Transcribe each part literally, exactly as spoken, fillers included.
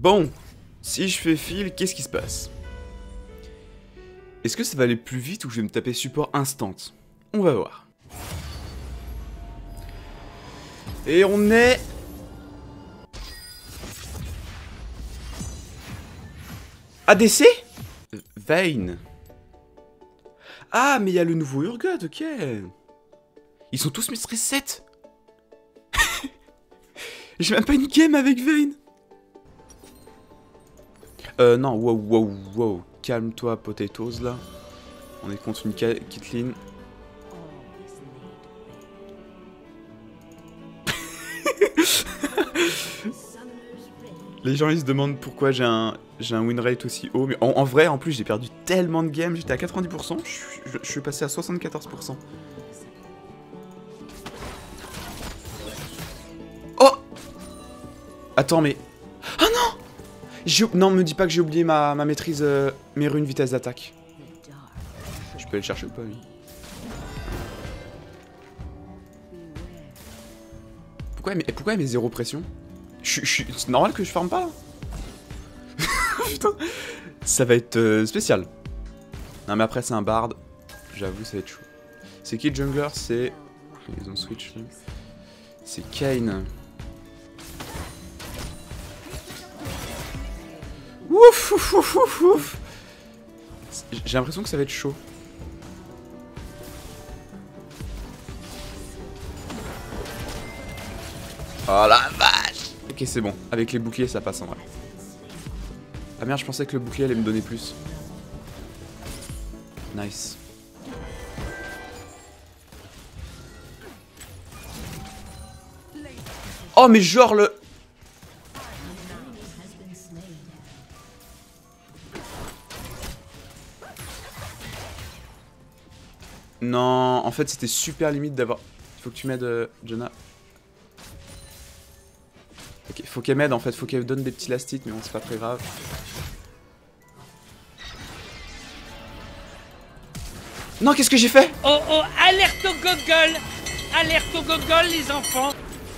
Bon, si je fais fil, qu'est-ce qui se passe? Est-ce que ça va aller plus vite ou je vais me taper support instant? On va voir. Et on est... A D C? Vayne. Ah, mais il y a le nouveau Urgot, ok. Ils sont tous Mistress sept. J'ai même pas une game avec Vayne. Euh, non, wow, wow, wow. Calme-toi, potatoes, là. On est contre une Caitlyn. Les gens, ils se demandent pourquoi j'ai un, j'ai un win rate aussi haut. Mais en, en vrai, en plus, j'ai perdu tellement de games. J'étais à quatre-vingt-dix pour cent. Je, je, je suis passé à soixante-quatorze pour cent. Oh! Attends, mais... Oh non! Non, me dis pas que j'ai oublié ma, ma maîtrise, euh, mes runes vitesse d'attaque. Je peux aller le chercher ou pas, lui? Pourquoi il met, pourquoi il met zéro pression? Je suis... C'est normal que je farme pas, là? Putain. Ça va être euh, spécial. Non, mais après, c'est un bard. J'avoue, ça va être chaud. C'est qui le jungler? C'est... Ils ont switch. C'est Kayn. Ouf, ouf, ouf, ouf, ouf. J'ai l'impression que ça va être chaud. Oh la vache. Ok, c'est bon. Avec les boucliers, ça passe en vrai. Ah merde, je pensais que le bouclier allait me donner plus. Nice. Oh, mais genre le... Non, en fait c'était super limite d'avoir... Il faut que tu m'aides, euh, Jonah. Ok, faut qu'elle m'aide en fait, faut qu'elle donne des petits lastites, mais bon, c'est pas très grave. Non, qu'est-ce que j'ai fait? Oh oh, alerte au gogol! Alerte au gogol, les enfants!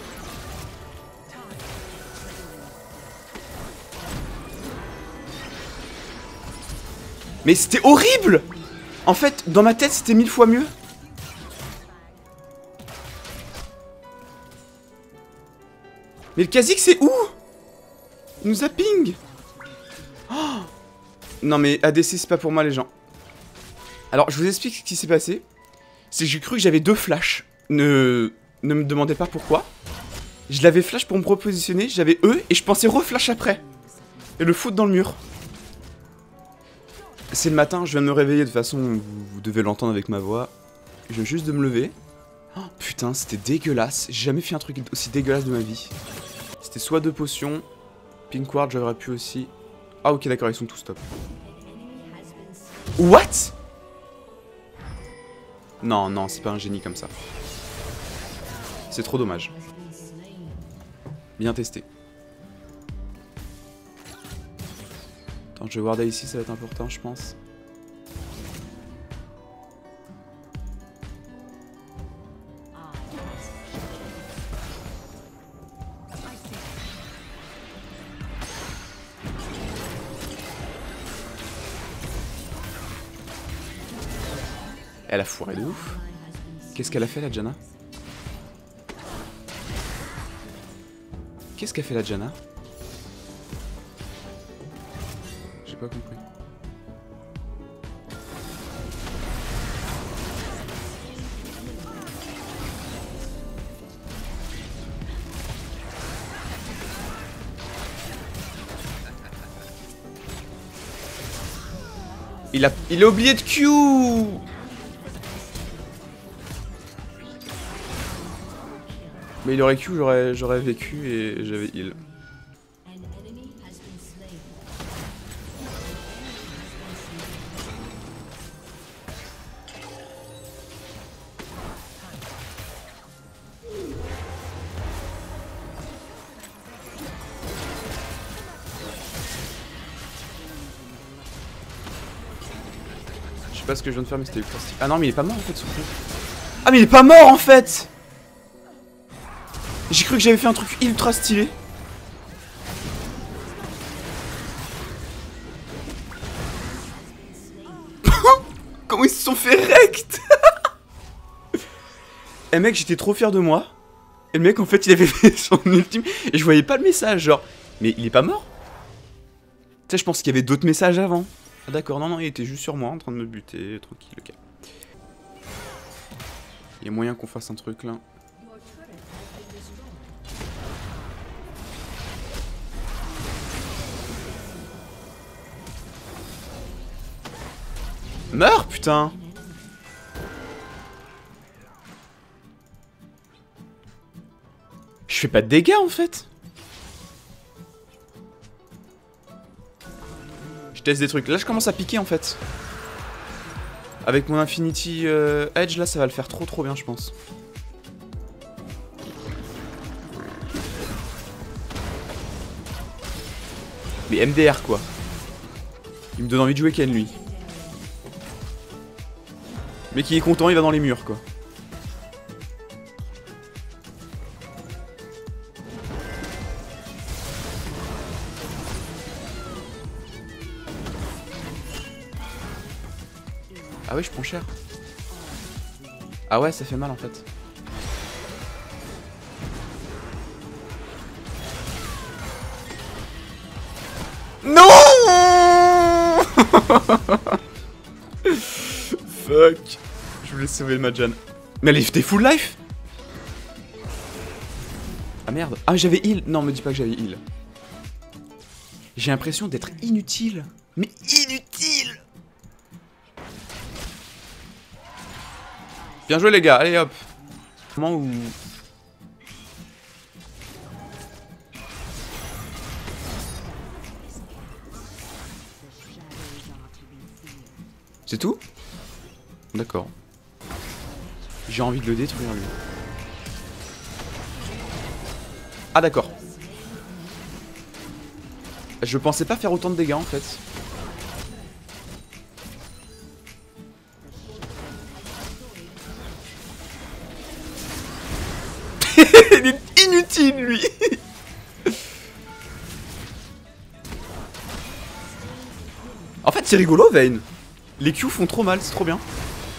Mais c'était horrible! En fait, dans ma tête, c'était mille fois mieux. Mais le Kha'Zix, c'est où? Il nous a ping. Oh non mais A D C, c'est pas pour moi, les gens. Alors, je vous explique ce qui s'est passé. C'est que j'ai cru que j'avais deux flashs. Ne... ne me demandez pas pourquoi. Je l'avais flash pour me repositionner, j'avais E, et je pensais reflash après. Et le foutre dans le mur. C'est le matin, je viens de me réveiller, de toute façon, vous, vous devez l'entendre avec ma voix. Je viens juste de me lever. Oh, putain, c'était dégueulasse. J'ai jamais fait un truc aussi dégueulasse de ma vie. C'était soit deux potions, Pink Ward, j'aurais pu aussi... Ah ok, d'accord, ils sont tous top. What? Non, non, c'est pas un génie comme ça. C'est trop dommage. Bien testé. Attends, je vais warder ici, ça va être important, je pense. Elle a foiré de ouf. Qu'est-ce qu'elle a fait, la Janna? Qu'est-ce qu'a fait la Janna? J'ai pas compris. Il a, il a oublié de Q. Mais il aurait Q, j'aurais j'aurais vécu et j'avais heal. Je sais pas ce que je viens de faire, mais c'était ultra stylé. Ah non, mais il est pas mort en fait, son coup. Ah, mais il est pas mort en fait! J'ai cru que j'avais fait un truc ultra stylé. Comment ils se sont fait rect. Eh mec, j'étais trop fier de moi. Et le mec, en fait, il avait fait son ultime. Et je voyais pas le message, genre. Mais il est pas mort? Tu sais, je pense qu'il y avait d'autres messages avant. Ah d'accord, non, non, il était juste sur moi en train de me buter, tranquille, ok. Il y a moyen qu'on fasse un truc là. Meurs, putain! Je fais pas de dégâts en fait. Je teste des trucs. Là je commence à piquer en fait. Avec mon Infinity euh, Edge là ça va le faire trop trop bien je pense. Mais M D R quoi. Il me donne envie de jouer Ken lui. Mais qui est content il va dans les murs quoi. Ah ouais, je prends cher. Ah ouais, ça fait mal en fait. Non. Fuck. Je voulais sauver le Majan. Mais elle était full life. Ah merde. Ah j'avais heal. Non, me dis pas que j'avais heal. J'ai l'impression d'être inutile. Mais inutile. Bien joué les gars, allez hop. Comment où... C'est tout? D'accord. J'ai envie de le détruire lui. Ah d'accord. Je pensais pas faire autant de dégâts en fait. Il est inutile lui. En fait c'est rigolo Vayne. Les Q font trop mal, c'est trop bien.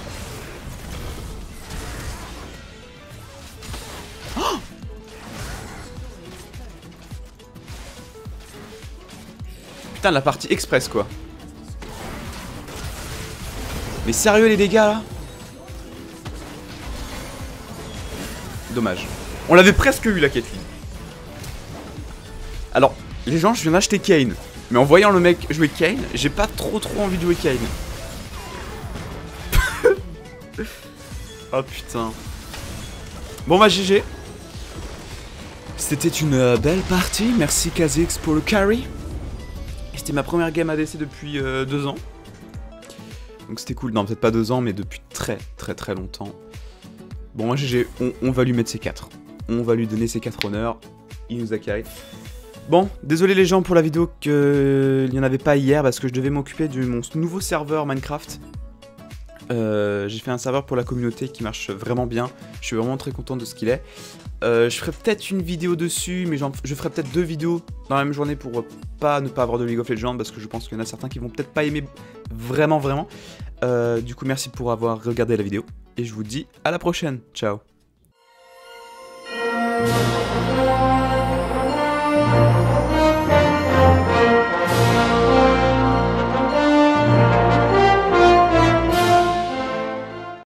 Oh putain la partie express quoi. Mais sérieux les dégâts là. Dommage. On l'avait presque eu la Caitlyn. Alors, les gens, je viens d'acheter Kayn. Mais en voyant le mec jouer Kayn, j'ai pas trop trop envie de jouer Kayn. Oh putain. Bon bah G G. C'était une euh, belle partie. Merci Kha'Zix pour le carry. C'était ma première game A D C depuis euh, deux ans. Donc c'était cool. Non, peut-être pas deux ans, mais depuis très très très longtemps. Bon, moi G G, on, on va lui mettre ses quatre. On va lui donner ses quatre honneurs. Il nous a carré. Bon, désolé les gens pour la vidéo qu'il n'y en avait pas hier parce que je devais m'occuper de mon nouveau serveur Minecraft. Euh, J'ai fait un serveur pour la communauté qui marche vraiment bien. Je suis vraiment très content de ce qu'il est. Euh, je ferai peut-être une vidéo dessus, mais je ferai peut-être deux vidéos dans la même journée pour pas ne pas avoir de League of Legends parce que je pense qu'il y en a certains qui vont peut-être pas aimer vraiment vraiment. Euh, du coup, merci pour avoir regardé la vidéo et je vous dis à la prochaine. Ciao.